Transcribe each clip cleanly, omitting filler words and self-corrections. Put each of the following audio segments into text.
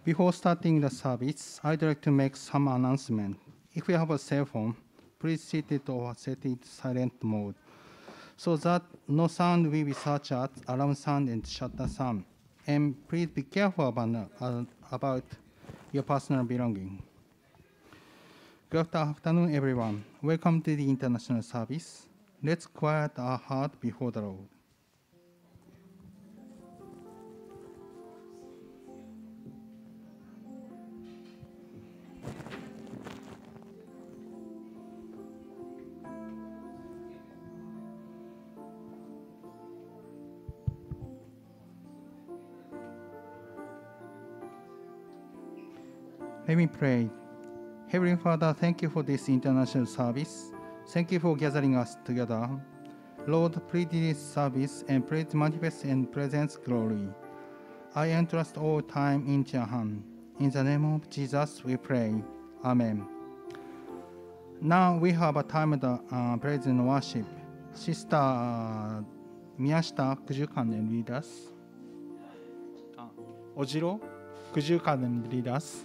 Before starting the service, I'd like to make some announcement. If you have a cell phone, please set it or set it silent mode so that no sound will be such as alarm sound and shutter sound. And please be careful about your personal belongings. Good afternoon, everyone. Welcome to the international service. Let's quiet our heart before the Lord. Let me pray. Heavenly Father, thank you for this international service. Thank you for gathering us together. Lord, please this service and please manifest and presence glory. I entrust all time into your hand. In the name of Jesus, we pray. Amen. Now we have a time of the praise and worship. Sister Miyashita, could you come and lead us? Ojiro, could you come and lead us?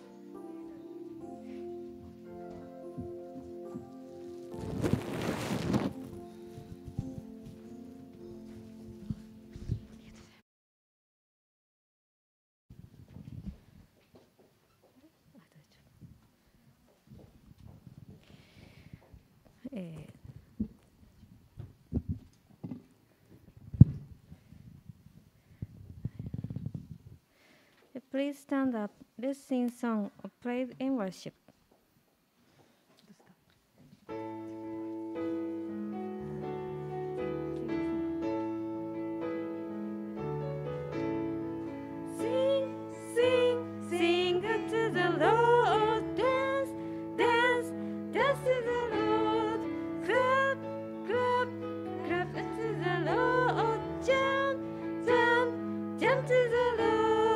Please stand up. Let's sing song of praise and worship. Sing, sing, sing to the Lord. Dance, dance, dance to the Lord. Clap, clap, clap to the Lord. Jump, jump, jump to the Lord.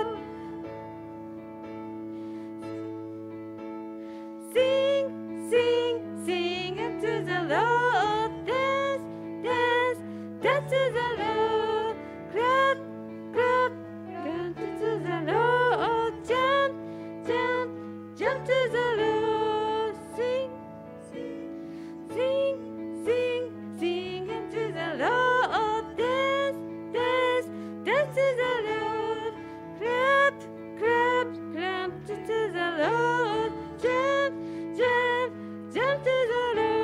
Sing, sing, sing to the Lord. Dance, dance, dance to the Lord. Clap, clap, clap to the Lord. Jump, jump, jump to the Lord. Sing, sing, sing, sing, sing to the Lord. Dance, dance, dance to the Lord. Clap, clap, clap to the Lord. Jump, jump, jump to the Lord.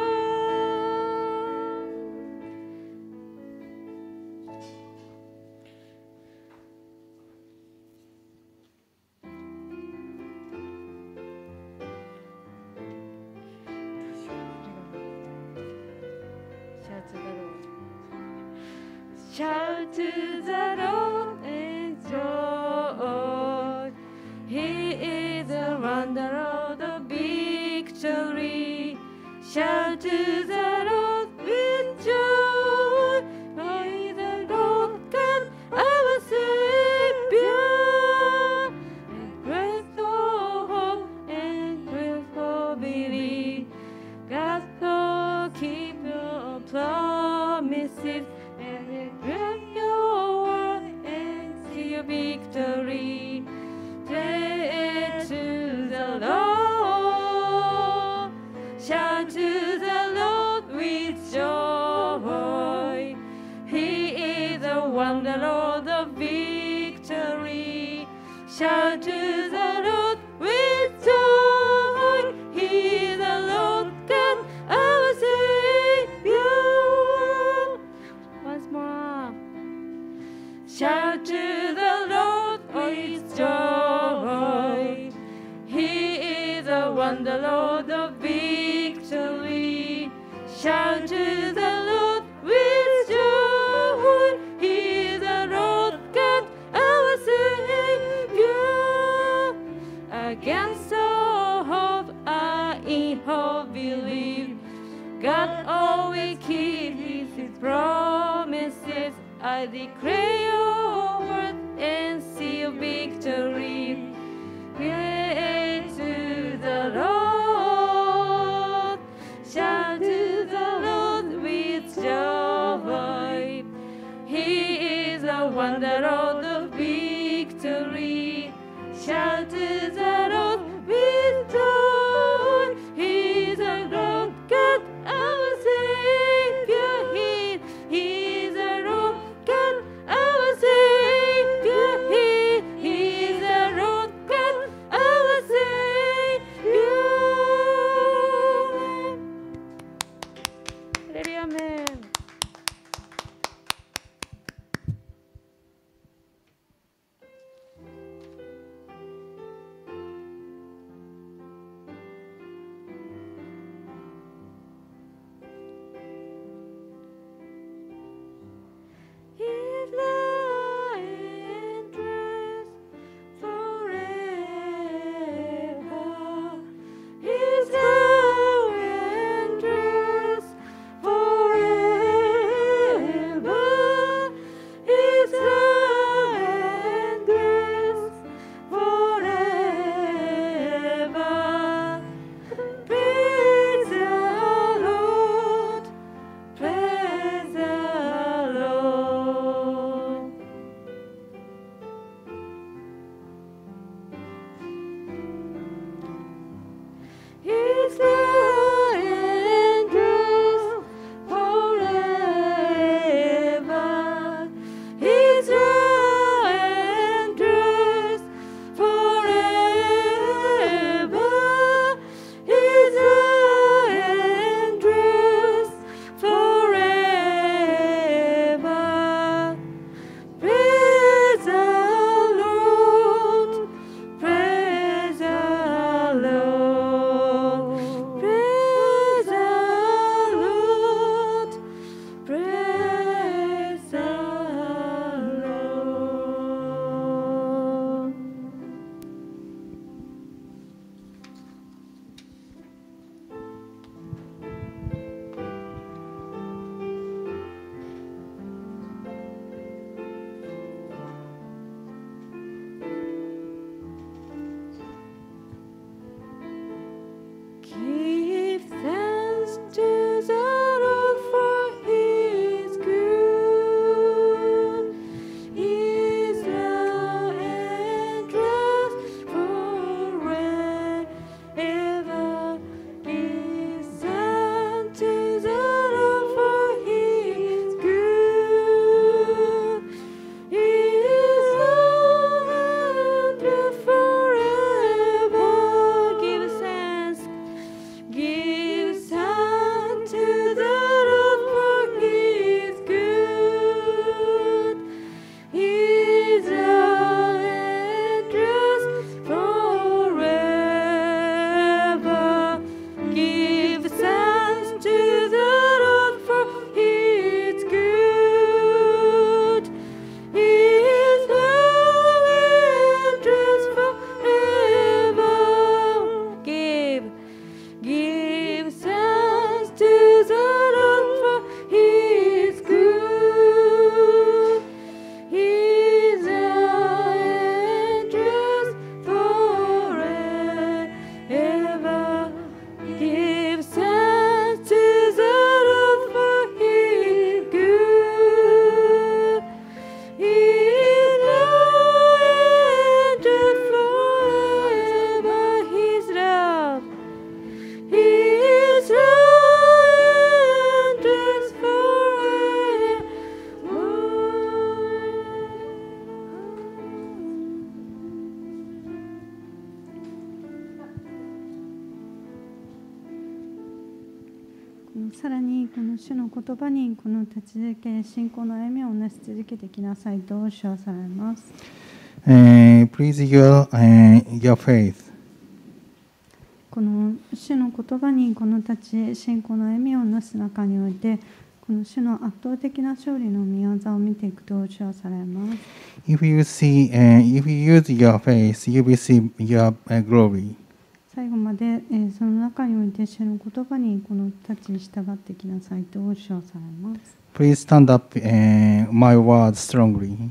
Shout to the Lord and joy. He is the wonder of victory. Shout to the Lord with joy. By the Lord God, our Savior. And grateful hope and grateful belief. God will keep your promises. And grant your word and see your victory. Pray to the Lord. Shout to the Lord with joy. He is the one, the Lord of victory. Shout to the Lord with joy. He is the Lord God, our Savior. Once more. Shout to the Lord with joy. He is the one, the Lord of victory. Shout to the Lord with joy. He is the Lord God, our Savior. Against all hope, I in hope believe. God always keeps His promises. I declare your word and see your victory. Pray to the Lord. Shout to the Lord with joy. He is the one, the Lord of victory. Shout レルヤメン。His love endures forever. His love endures forever. His love endures forever. Praise the Lord. Praise the Lord. His love endures forever. His love endures forever. His love endures forever. Praise the Lord. Praise the Lord. Praise the Lord. Praise the Lord. 'Give thanks to the Lord for His good. His love endures forever. Give thanks to the Lord for His good. His love endures forever. Give thanks. Give thanks to the Lord for His good. His love endures forever. Give thanks to the Lord for His good. His love endures forever. Give thanks to the Lord for His good. His love endures forever. Give thanks to the Lord for His good. His love endures forever. His love. His love endures forever. さらにこの主の言葉にこの立ち続け信仰の歩みをなし続けてきなさいと主はされます。 Please your faith. この主の言葉にこの立ち信仰の歩みをなす中においてこの主の圧倒的な勝利の御業を見ていくと主はされます。 If you use your faith, you will see your glory. 最後までその中において主の言葉にこの立ち従ってきなさいと主はされます。 Please stand up my word strongly.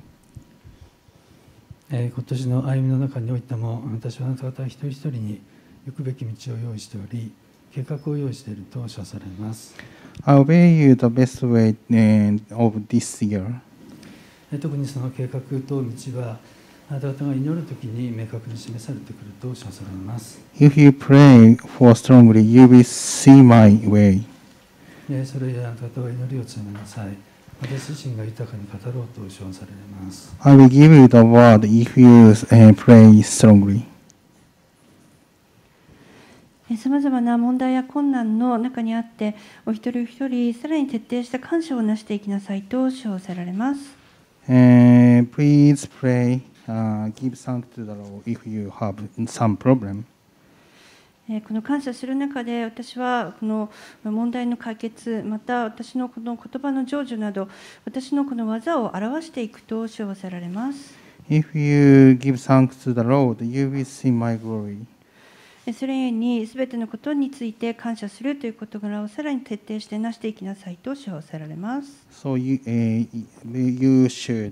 今年の歩みの中においても私はあなた方一人一人に行くべき道を用意しており計画を用意しているとおっしゃされます。 I'll obey you the best way of this year. 特にその計画と道はあなた方が祈るときに明確に示されてくるとおっしゃされます。 If you pray for strongly, you will see my way. それであなた方は祈りを強めなさい。私自身が豊かに語ろうとおっしゃされます。 I will give you the word if you pray strongly. そさまざまな問題や困難の中にあって、お一人一人さらに徹底した感謝をなしていきなさいと主を仰せられます。 Please pray, give thanks to the Lord if you have some problem. この感謝する中で、私はこの問題の解決、また私のこの言葉の成就など、私のこの技を表していくと主を仰せられます。 If you give thanks to the Lord, you will see my glory. それゆえに、すべてのことについて感謝するという事柄をさらに徹底してなしていきなさいと主を仰せられます。 So you should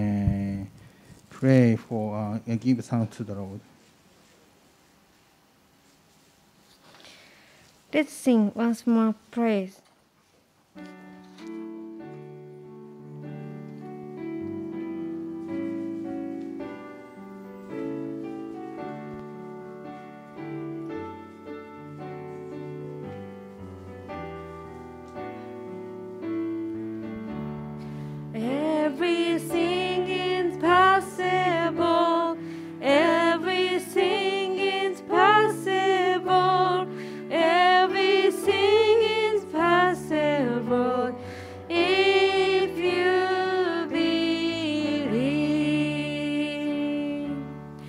pray for, give thanks to the Lord. Let's sing once more praise. Everything is possible. Everything is possible. Everything is possible if you believe.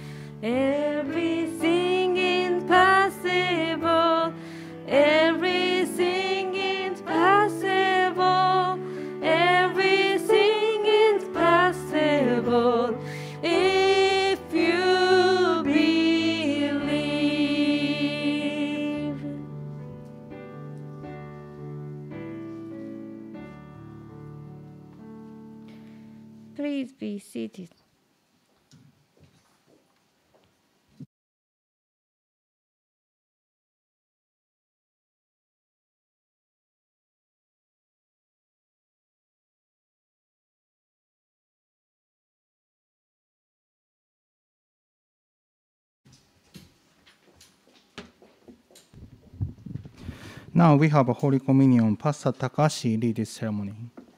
Everything is possible. Everything is possible. Everything is possible if you believe. Please be seated. Now we have a Holy Communion. Pastor Takashi lead this ceremony.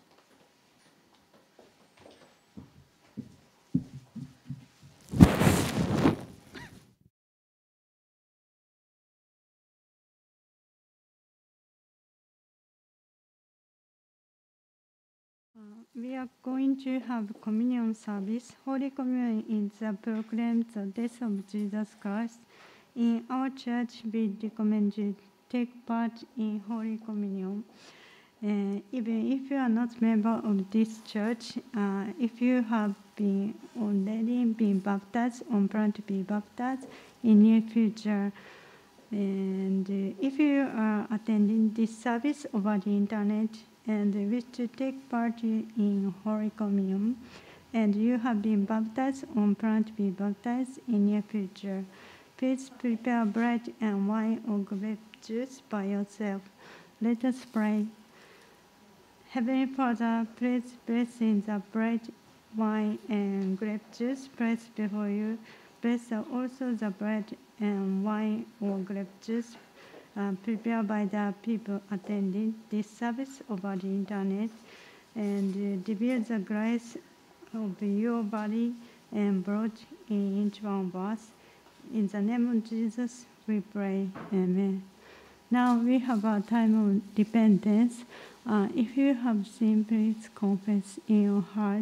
We are going to have communion service. Holy Communion is the proclaim the death of Jesus Christ. In our church, we recommend you take part in Holy Communion. Even if you are not member of this church, if you have been already been baptized or plan to be baptized in near future, and if you are attending this service over the internet and wish to take part in Holy Communion, and you have been baptized or plan to be baptized in near future, please prepare bread and wine or grape juice by yourself. Let us pray. Heavenly Father, please bless in the bread, wine, and grape juice placed before you. Bless also the bread and wine or grape juice prepared by the people attending this service over the internet, and reveal the grace of your body and blood in each one of us. In the name of Jesus, we pray. Amen. Now we have a time of repentance. If you have sinned, please confess in your heart.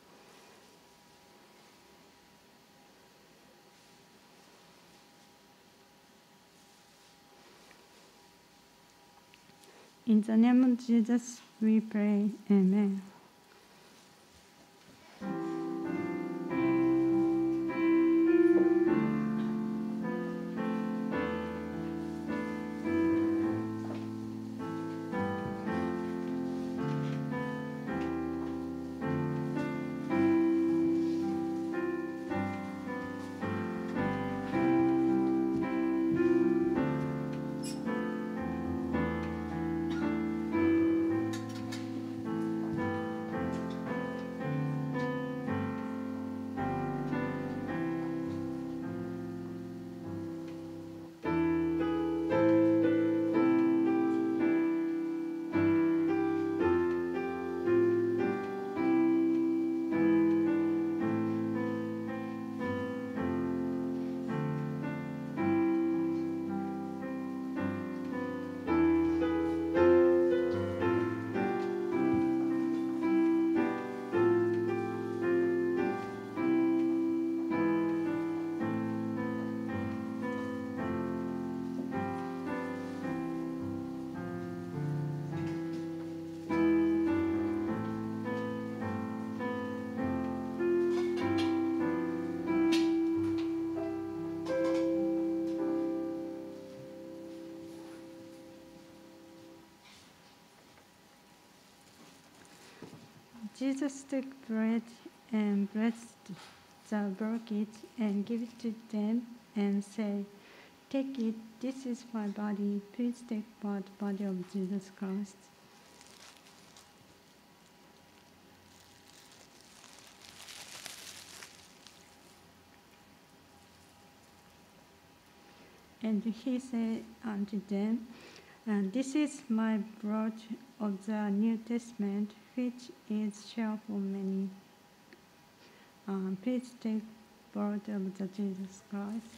In the name of Jesus, we pray. Amen. Jesus took bread and blessed the broke it and gave it to them and said, "Take it, this is my body. Please take part body of Jesus Christ." And he said unto them, "This is my blood of the New Testament, which is shed for many. Please take blood of the Jesus Christ."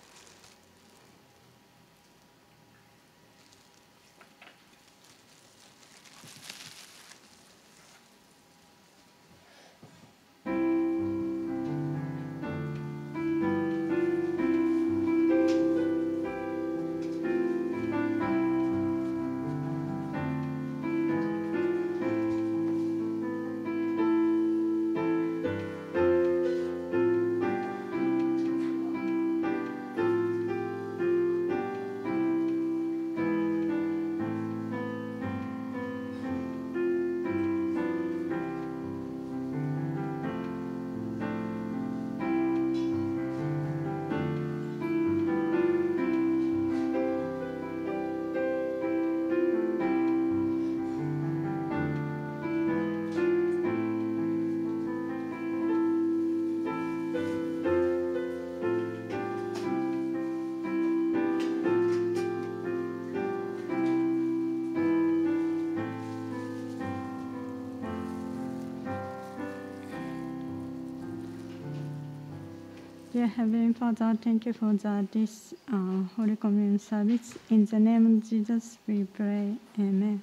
Dear Heavenly Father, thank you for this Holy Communion service. In the name of Jesus, we pray. Amen.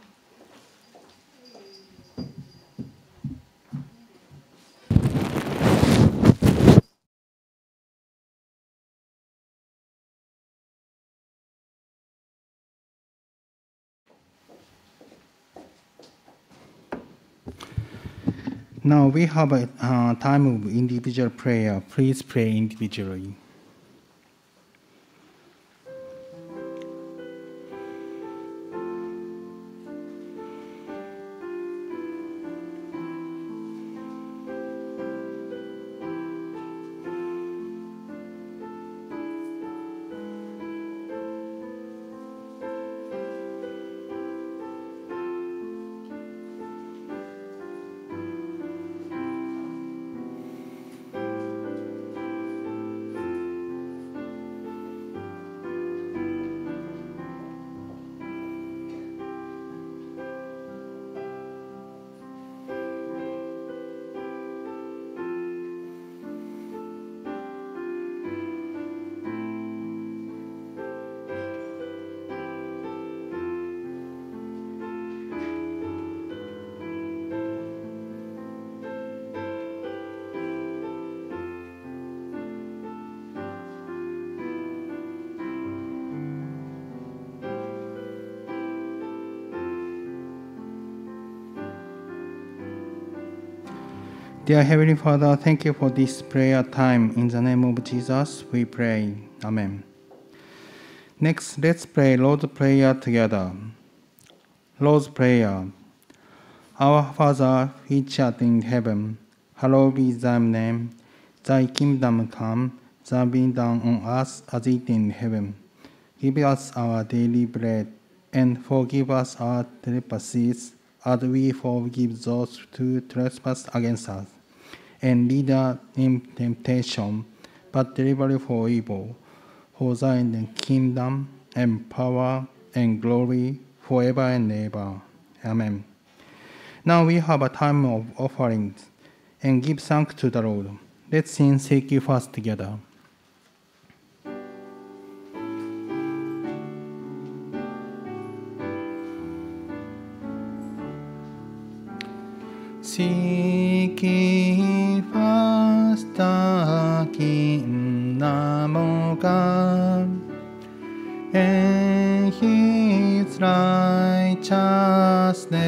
Now we have a time of individual prayer. Please pray individually. Dear Heavenly Father, thank you for this prayer time. In the name of Jesus, we pray. Amen. Next, let's pray Lord's Prayer together. Lord's Prayer. Our Father, which art in heaven, hallowed be thy name. Thy kingdom come, thy will be done on earth as it is in heaven. Give us our daily bread, and forgive us our trespasses, as we forgive those who trespass against us. And lead us in temptation, but deliver us from evil. For thine is the kingdom, and power, and glory, forever and ever. Amen. Now we have a time of offerings, and give thanks to the Lord. Let's sing "Seek You First" together. Seek ye first the kingdom of God, and His righteousness,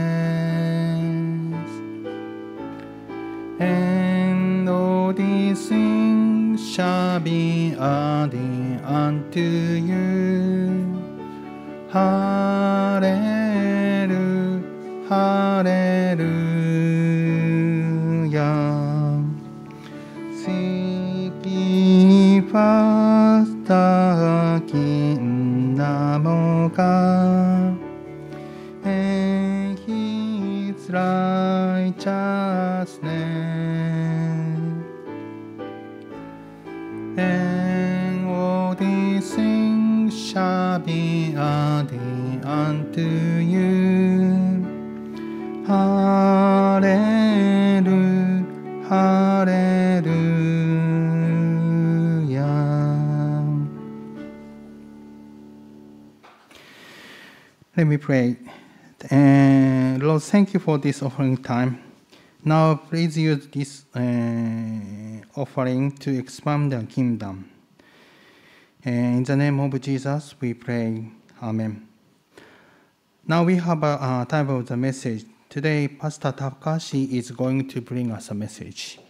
and all these things shall be added unto you. Hallelujah, hallelujah. your God, and His righteousness, and all these things shall be added unto you. Hallelujah, hallelujah. Let me pray. Lord, thank you for this offering time. Now, please use this offering to expand the kingdom. In the name of Jesus, we pray. Amen. Now we have a time of the message. Today, Pastor Takashi is going to bring us a message.